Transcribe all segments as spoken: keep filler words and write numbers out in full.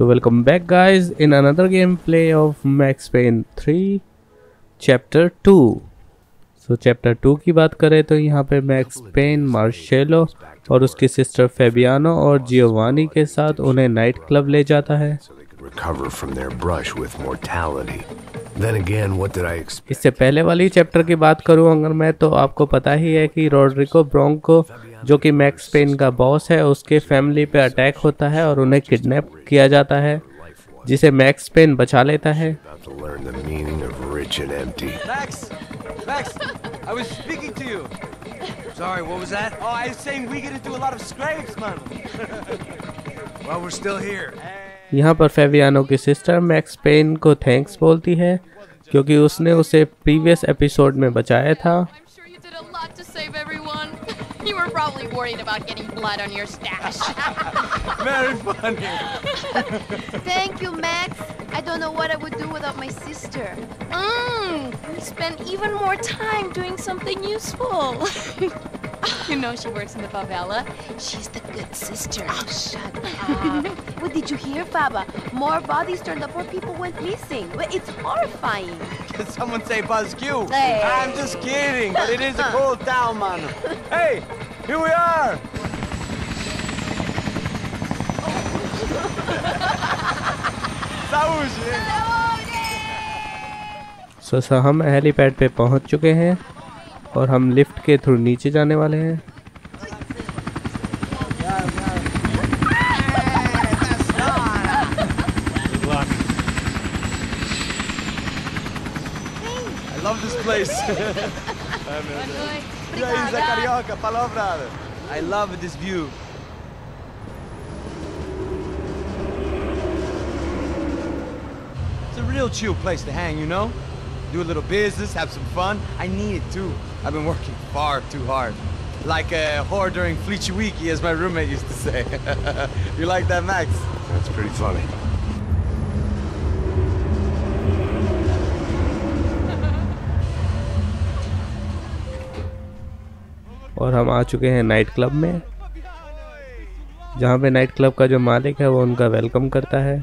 So welcome back guys in another gameplay of Max Payne three chapter two. So chapter two की बात करें तो यहाँ पे मैक्स पेन मार्शेलो और उसकी सिस्टर फेबियानो और जियोवानी के साथ उन्हें नाइट क्लब ले जाता है। इससे पहले वाली चैप्टर की बात करूँ अगर मैं, तो आपको पता ही है कि रोड्रिगो ब्रोंको जो कि मैक्स पेन का बॉस है, उसके फैमिली पे अटैक होता है और उन्हें किडनैप किया जाता है, जिसे मैक्स पेन बचा लेता है। Max, Max, I was speaking to you. Sorry, what was that? Oh, I was saying we get into a lot of scrapes, man. Well, we're still here. यहाँ पर फेबियानो की सिस्टर मैक्स पेन को thanks बोलती है क्योंकि उसने उसे previous episode में बचाया था। You were probably worried about getting blood on your stash. Very funny. Thank you, Max. I don't know what I would do without my sister. Mmm, spend even more time doing something useful. You know she works in the favela. She's the good sister. Oh, shut up. What did you hear, Baba? More bodies turned up, more people went missing. It's horrifying. Can someone say Buzz Q? Hey. I'm just kidding, but it is a cool town, man. Hey, here we are. So so, हम helipad पे पहुंच चुके हैं और हम lift के through नीचे जाने वाले हैं। I love this place. I love this view. It's a real chill place to hang, you know? Do a little business, have some fun. I need it too. I've been working far too hard. Like a whore during Fleechy Weeky, as my roommate used to say. You like that, Max? That's pretty funny. और हम आ चुके हैं night club में, जहाँ पे night club का जो मालिक है वो उनका वेलकम करता है।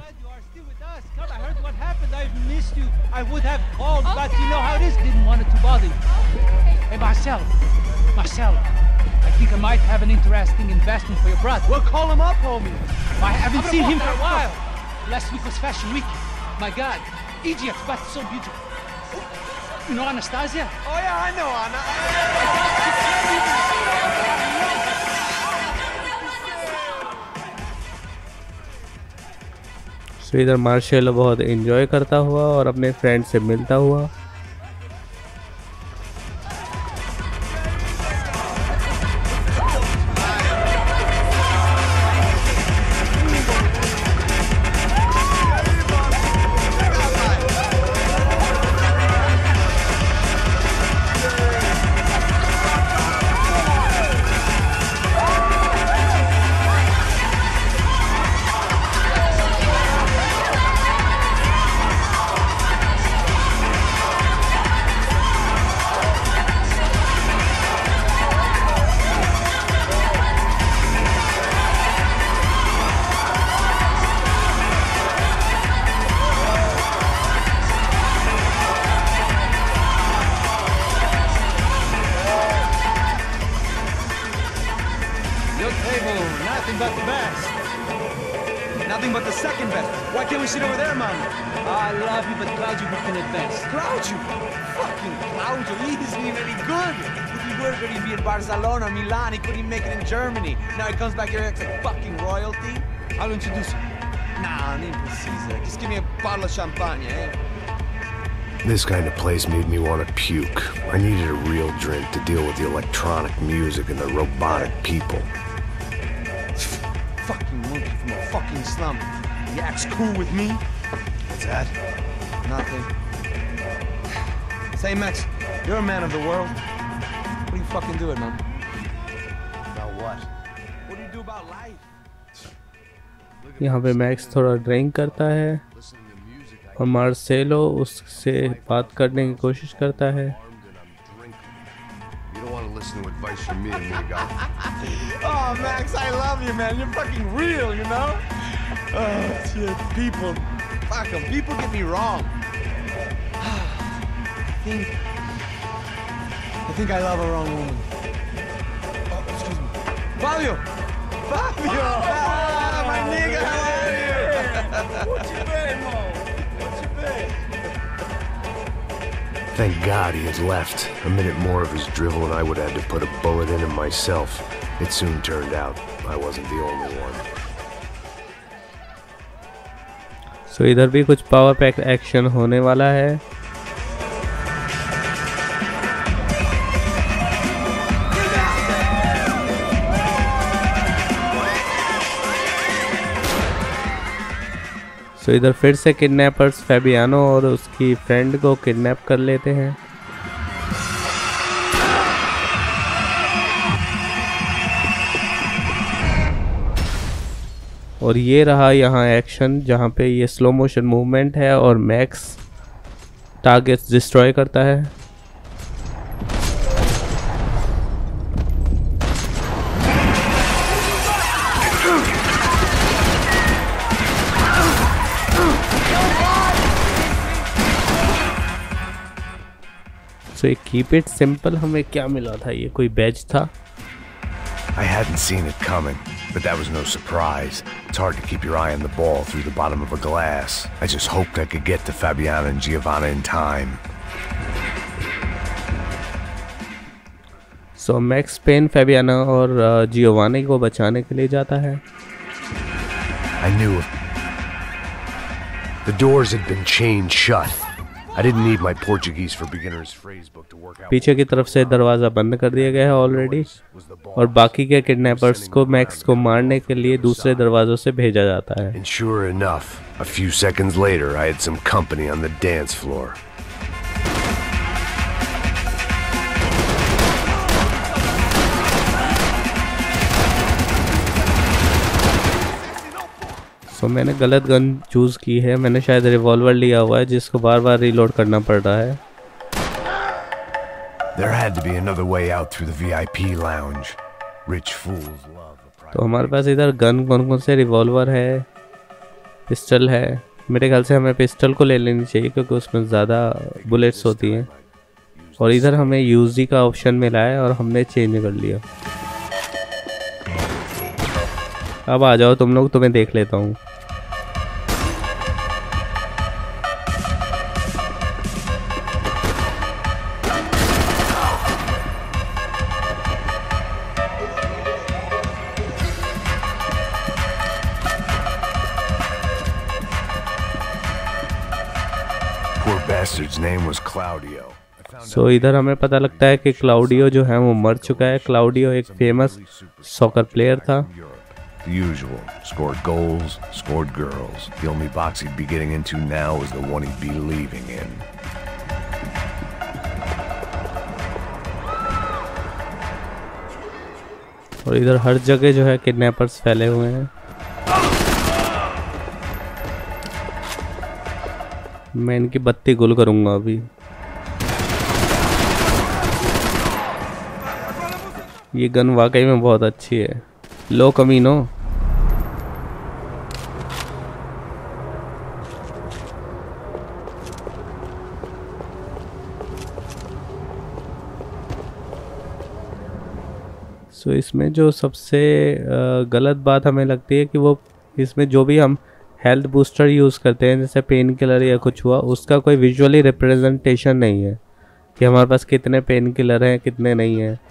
I would have called, okay. But you know how it is, didn't want it to bother you. Hey, Marcel, Marcel, I think I might have an interesting investment for your brother. Well, call him up, homie. I haven't seen him for a while. Last week was Fashion Week. My God, Egypt, but so beautiful. You know Anastasia? Oh yeah, I know Anna. सो इधर मार्शेलो बहुत enjoy करता हुआ और अपने friend से मिलता हुआ। But the best. Nothing but the second best. Why can't we sit over there, man? Oh, I love you, but Claudio can advance. Claudio? Fucking Claudio, he isn't even any good. If he were going to be in Barcelona or Milan, he couldn't make it in Germany. Now he comes back here and acts like fucking royalty. I'll introduce you. Nah, name Caesar. Just give me a bottle of champagne, eh? This kind of place made me want to puke. I needed a real drink to deal with the electronic music and the robotic people. Fucking monkey from a fucking slum. He acts cool with me. What's that? Nothing. Say, Max, you're a man of the world. What do you fucking do it, man? About what? What do you do about life? यहाँ पे max थोड़ा drink करता है और Marcelo उससे बात करने की कोशिश करता है। You don't want to listen to advice from me, amigo. Oh, Max, I love you, man. You're fucking real, you know? Oh, shit. People. Fuck 'em. People get me wrong. I think... I think I love a wrong woman. Oh, excuse me. Fabio! Fabio! Ah, my nigga, how are you? What you been, Mo? What you been? Thank God he had left. A minute more of his drivel and I would have had to put a bullet in him myself. It soon turned out I wasn't the only one. So इधर भी कुछ power pack action होने वाला है। तो इधर फिर से किडनैपर्स फैबियानो और उसकी फ्रेंड को किडनैप कर लेते हैं। और ये रहा यहाँ एक्शन जहाँ पे ये स्लो मोशन मूवमेंट है और मैक्स टारगेट्स डिस्ट्रॉय करता है। So, keep it simple, हमें क्या मिला था? ये कोई बैच था? I hadn't seen it coming, but that was no surprise. It's hard to keep your eye on the ball through the bottom of a glass. I just hoped I could get to Fabiana and Giovanna in time. So Max Payne Fabiana और Giovanni को बचाने के लिए जाता है। I knew the doors had been chained shut. I didn't need my Portuguese for beginners phrase book to work out. पीछे की तरफ से दरवाजा बंद कर दिया गया है ऑलरेडी और बाकी के किडनैपर्स को मैक्स को मारने के लिए दूसरे दरवाजों से भेजा जाता है। And sure enough, a few seconds later, I had some company on the dance floor. तो so, मैंने गलत गन चूज़ की है। मैंने शायद रिवॉल्वर लिया हुआ है जिसको बार बार रीलोड करना पड़ रहा है। There had to be another way out through the V I P lounge. Rich fools love a private. तो हमारे पास इधर गन कौन कौन से रिवॉल्वर है, पिस्टल है। मेरे ख्याल से हमें पिस्टल को ले लेनी चाहिए क्योंकि उसमें ज़्यादा बुलेट्स होती हैं। और इधर हमें यूजी का ऑप्शन मिला है और हमने चेंज कर लिया। अब आ जाओ तुम लोग, तुम्हें देख लेता हूँ। सो so, इधर हमें पता लगता है कि क्लाउडियो जो है वो मर चुका है। क्लाउडियो एक फेमस सॉकर प्लेयर था। The usual. Scored goals, scored girls. The only box he'd be getting into now is the one he'd be leaving in. और इधर हर जगह जो है किडनैपर्स फैले हुए हैं। मैं इनकी बत्ती गुल करूंगा अभी। ये गन वाकई में बहुत अच्छी है। लो कमीनो। सो so, इसमें जो सबसे गलत बात हमें लगती है कि वो इसमें जो भी हम हेल्थ बूस्टर यूज़ करते हैं जैसे पेन किलर या कुछ हुआ, उसका कोई विजुअली रिप्रेजेंटेशन नहीं है कि हमारे पास कितने पेन किलर हैं कितने नहीं हैं।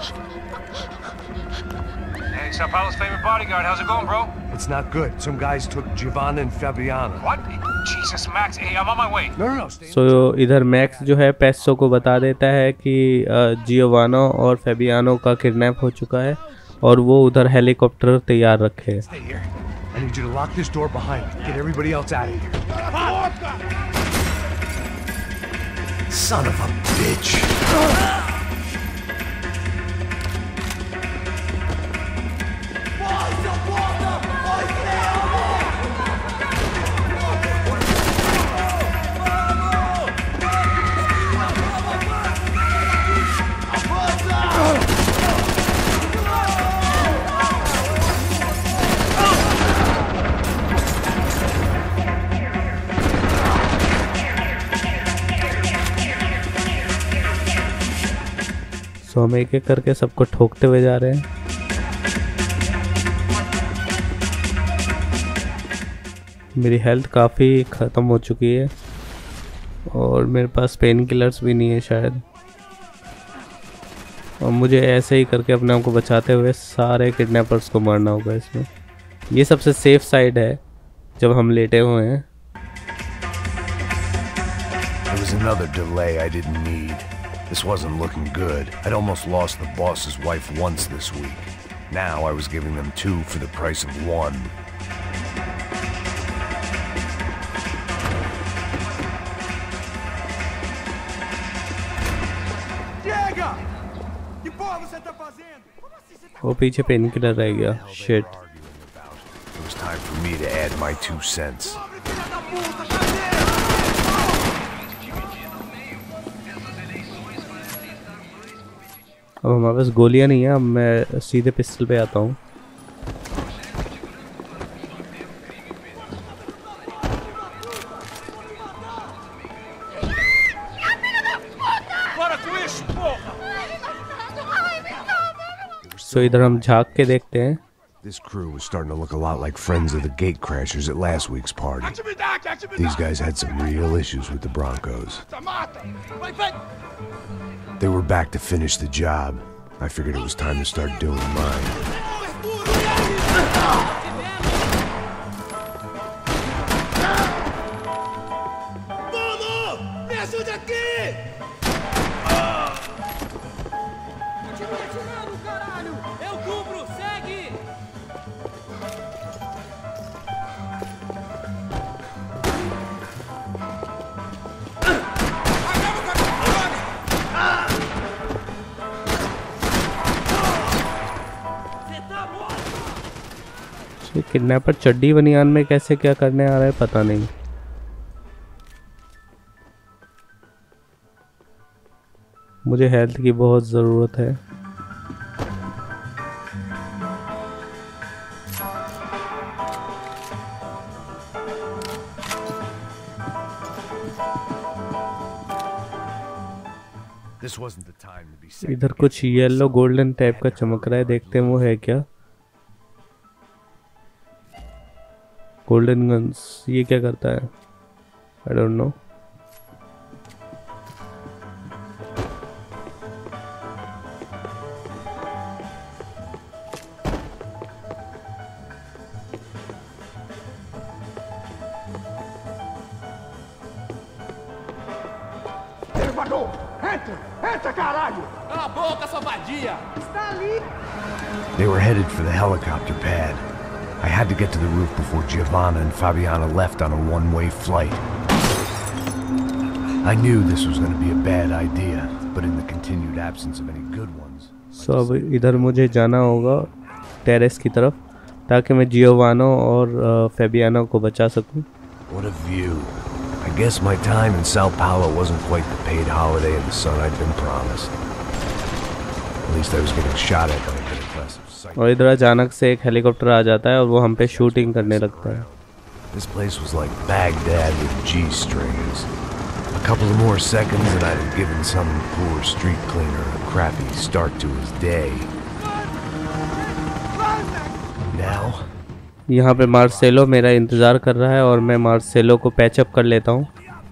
Sao Paulo's favorite bodyguard. How's it going, bro? It's not good. Some guys took Giovanna and Fabiana. What? Jesus, Max. Hey, I'm on my way. No, no, no. So इधर Max जो है pesto को बता देता है कि जियोवानो और Fabiano का किडनैप हो चुका है और वो उधर हेलीकॉप्टर तैयार रखे। Stay here. I need you to lock this door behind me. Get everybody else out of here. Son of a bitch. सो हम एक एक करके सबको ठोकते हुए जा रहे हैं। मेरी हेल्थ काफ़ी ख़त्म हो चुकी है और मेरे पास पेन किलर्स भी नहीं है शायद, और मुझे ऐसे ही करके अपने आप को बचाते हुए सारे किडनैपर्स को मारना होगा इसमें। ये सबसे सेफ साइड है जब हम लेटे हुए हैं। There was another delay I didn't need. This wasn't looking good. I'd almost lost the boss's wife once this week. Now I was giving them two for the price of one. Chega! Que porra você tá fazendo? Como assim você tá? वो पीछे pain killer रह गया। Shit. It was time for me to add my two cents. Filha da puta, cadê? अब हमारे पास गोलियां नहीं है, अब मैं सीधे पिस्टल पे आता हूँ। तो इधर हम झांक के देखते हैं। This crew was starting to look a lot like friends of the gate crashers at last week's party. These guys had some real issues with the Broncos. They were back to finish the job. I figured it was time to start doing mine. Kidnapper चड्डी बनियान में कैसे क्या करने आ रहा है पता नहीं। मुझे हेल्थ की बहुत ज़रूरत है। इधर कुछ येलो गोल्डन टाइप का चमक रहा है, देखते हैं वो है क्या। गोल्डन गन्स, ये क्या करता है? I don't know. They were headed for the helicopter pad. I had to get to the roof before Giovanna and Fabiana left on a one-way flight. I knew this was going to be a bad idea, but in the continued absence of any good ones. So अब इधर मुझे जाना होगा terrace की तरफ ताकि मैं जियोवानो और फेबियानो को बचा सकूं। What a view. I guess my time in Sao Paulo wasn't quite the paid holiday in the sun I'd been promised. At least I was getting shot at by a good impressive sight. और इधर अचानक से एक helicopter आ जाता है और वो हम पे शूटिंग करने लगता है। This place was like Baghdad with G-strings. A couple of more seconds and I'd have given some poor street cleaner a crappy start to his day. Now, यहाँ पे मार्सेलो मेरा इंतज़ार कर रहा है और मैं मार्सेलो को पैचअप कर लेता हूँ।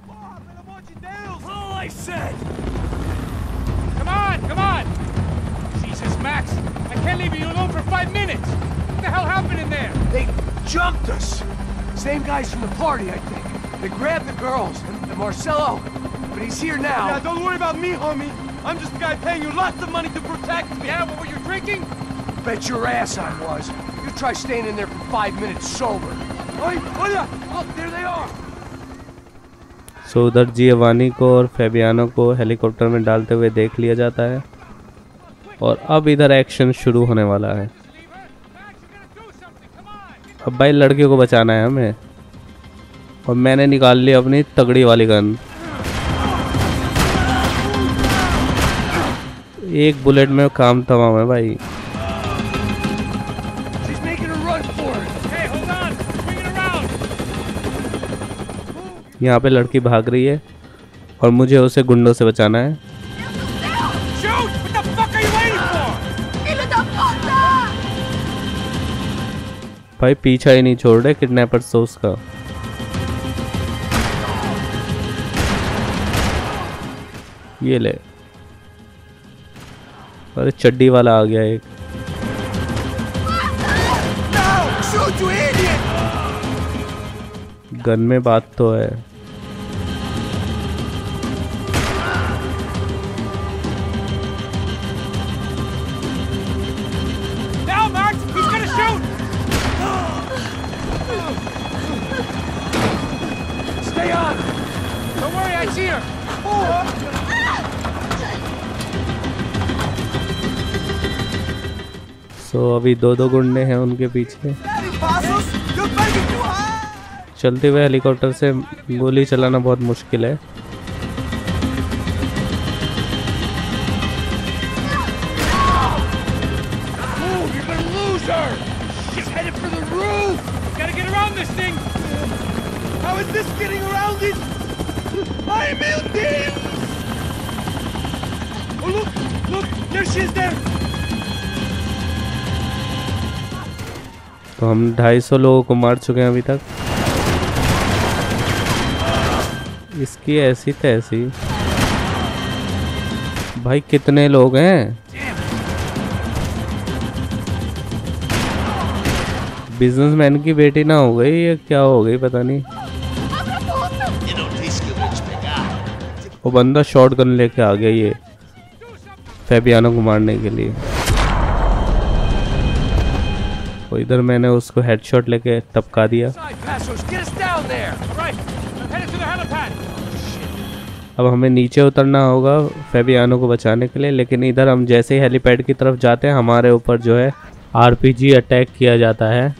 Jumped us. Same guys from the party, I think. They grabbed the girls and, and Marcelo, but he's here now. Yeah, don't worry about me, homie. I'm just a guy paying you lots of money to protect me. Yeah, what were you drinking? Bet your ass I was. You try staying in there for five minutes sober. Oi, oh yeah, look, there they are. So उधर Giovanni को और Fabiano को helicopter में डालते हुए देख लिया जाता है और अब इधर एक्शन शुरू होने वाला है। अब भाई लड़के को बचाना है हमें और मैंने निकाल ली अपनी तगड़ी वाली गन। एक बुलेट में काम तमाम है भाई। यहाँ पे लड़की भाग रही है और मुझे उसे गुंडों से बचाना है। भाई पीछा ही नहीं छोड़ रहे किडनैपर्स तो उसका। ये ले, अरे चड्डी वाला आ गया एक। गन में बात तो है। Now, Max! He's gonna shoot! Stay on! Don't worry, I see her! So so, अभी दो दो गुंडे हैं उनके पीछे। चलते हुए हेलीकॉप्टर से गोली चलाना बहुत मुश्किल है। तो हम ढाई सौ लोगों को मार चुके हैं अभी तक। इसकी ऐसी तैसी। भाई कितने लोग हैं? बिजनेसमैन की बेटी ना हो गई या क्या हो गई पता नहीं। वो बंदा शॉटगन लेके आ गया ये फैबियानो को मारने के लिए। तो इधर मैंने उसको हेडशॉट लेके टपका दिया। अब हमें नीचे उतरना होगा फैबियानो को बचाने के लिए, लेकिन इधर हम जैसे ही हेलीपैड की तरफ जाते हैं हमारे ऊपर जो है आरपीजी अटैक किया जाता है।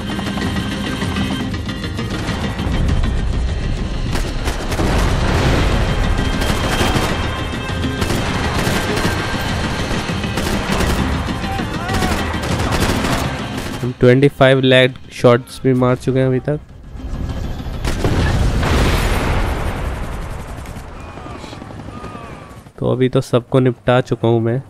हम पच्चीस लैग शॉट्स भी मार चुके हैं अभी तक। तो अभी तो सबको निपटा चुका हूं मैं।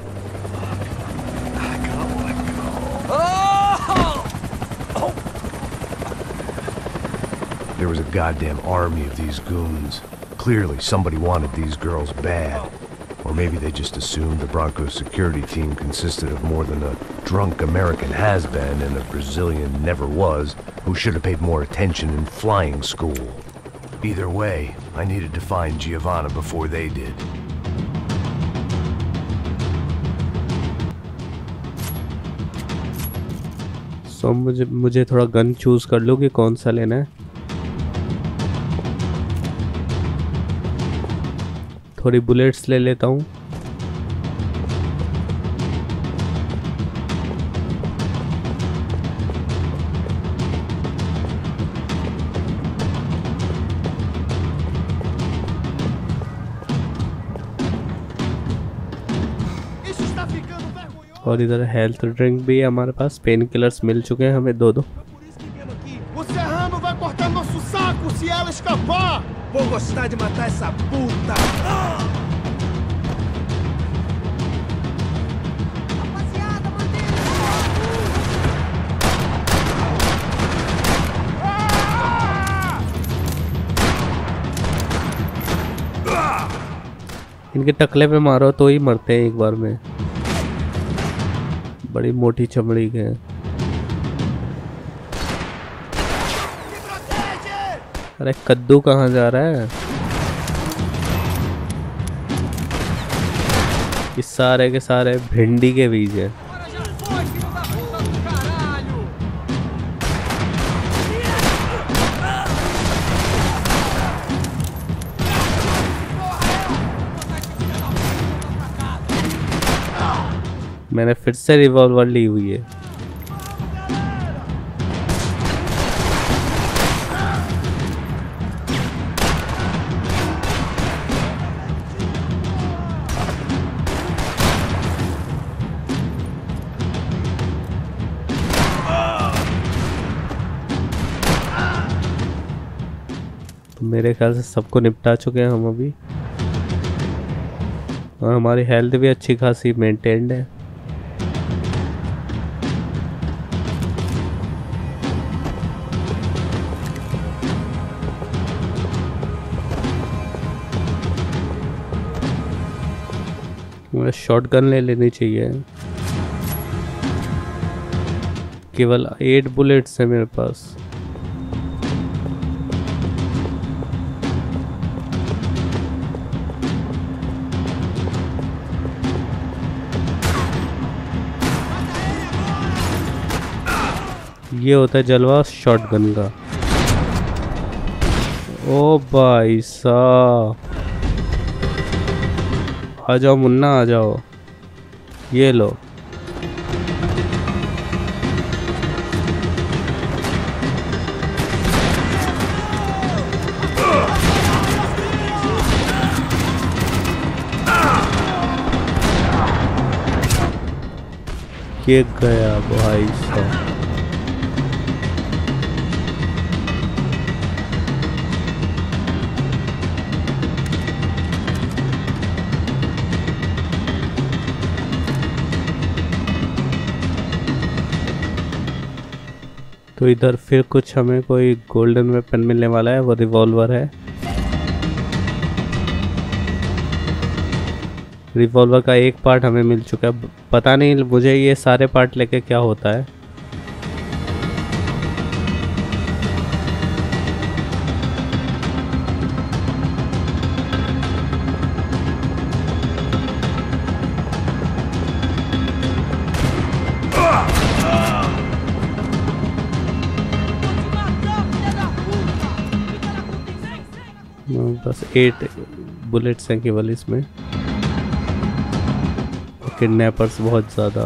There was a goddamn army of these goons. Clearly somebody wanted these girls bad. Or maybe they just assumed the Broncos security team consisted of more than a drunk American has-been and a Brazilian never was who should have paid more attention in flying school. Either way, I needed to find Giovanna before they did. So, मुझे मुझे थोड़ा gun choose कर लो कि कौन सा लेना है। थोड़ी बुलेट्स ले लेता हूँ। और इधर हेल्थ ड्रिंक भी है हमारे पास। पेन किलर्स मिल चुके हैं हमें दो दो। Vou gostar de matar essa puta! Rapaziada, इनके टकले पे मारो तो ही मरते हैं एक बार में। बड़ी मोटी चमड़ी के हैं। अरे कद्दू कहाँ जा रहा है? इस सारे के सारे भिंडी के बीज है। मैंने फिर से रिवॉल्वर ली हुई है। मेरे ख्याल से सबको निपटा चुके हैं हम अभी। और हमारी हेल्थ भी अच्छी खासी मेंटेन्ड है। हमें शॉटगन ले लेनी चाहिए। केवल एट बुलेट्स है मेरे पास। ये होता है जलवा शॉटगन का। ओ भाई साहब, आ जाओ मुन्ना आ जाओ, ये लो। ये गया भाई साहब। तो इधर फिर कुछ हमें कोई गोल्डन वेपन मिलने वाला है, वो रिवॉल्वर है। रिवॉल्वर का एक पार्ट हमें मिल चुका है। पता नहीं मुझे ये सारे पार्ट लेके क्या होता है। बस एट बुलेट्स हैं केवल इसमें। किडनैपर्स बहुत ज़्यादा।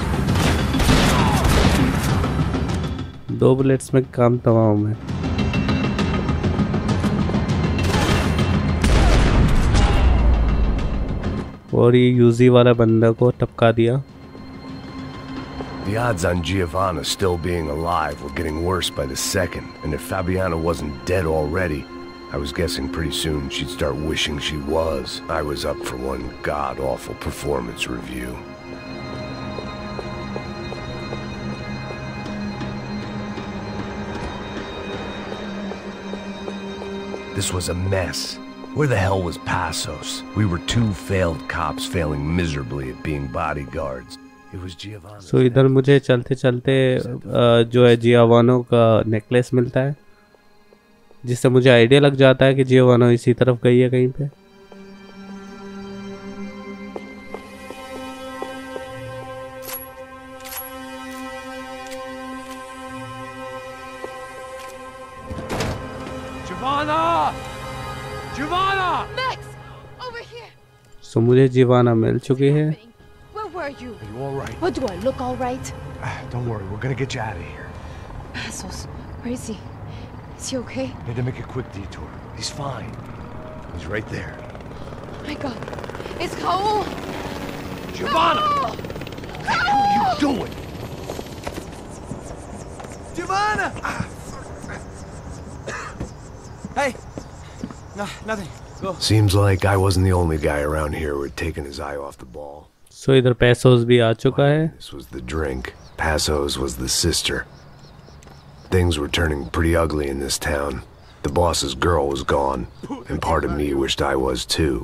दो बुलेट्स में काम तमाम है। और ये यूजी वाला बंदा को टपका दिया। The odds on Giovanna still being alive were getting worse by the second, and if Fabiana wasn't dead already, I was guessing pretty soon she'd start wishing she was. I was up for one god-awful performance review. This was a mess. Where the hell was Passos? We were two failed cops failing miserably at being bodyguards. It was Giovanna. So इधर मुझे चलते चलते जो है जियोवानो का necklace मिलता है, जिससे मुझे आइडिया लग जाता है कि जियोवानो इसी तरफ गई है कहीं पे। Giovanna! Giovanna! Max! Over here! So so, मुझे जियोवाना मिल चुकी है। Where were you? Are you all right? What do I look all right? Don't worry, we're gonna get you out of here. Passos, where is he? Is he okay? Need to make a quick detour. He's fine. He's right there. My God. It's Raul! Giovanna! Raul! What the hell are you doing? Giovanna! Hey! No, nothing. Go. Seems like I wasn't the only guy around here who had taken his eye off the ball. So so, इधर पैसोस भी आ चुका है। This was the drink. Passos was the sister. Things were turning pretty ugly in this town. The boss's girl was gone, and part of me wished I was too.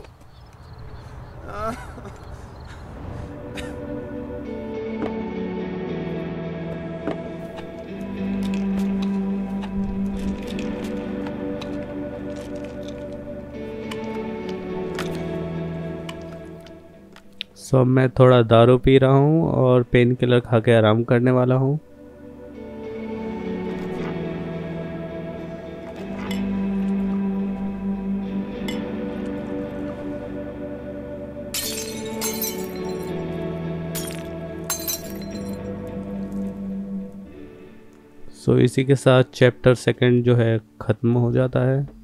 So so, मैं थोड़ा दारू P रहा हूँ और pain killer खा के आराम करने वाला हूँ। सो so, इसी के साथ चैप्टर सेकंड जो है ख़त्म हो जाता है।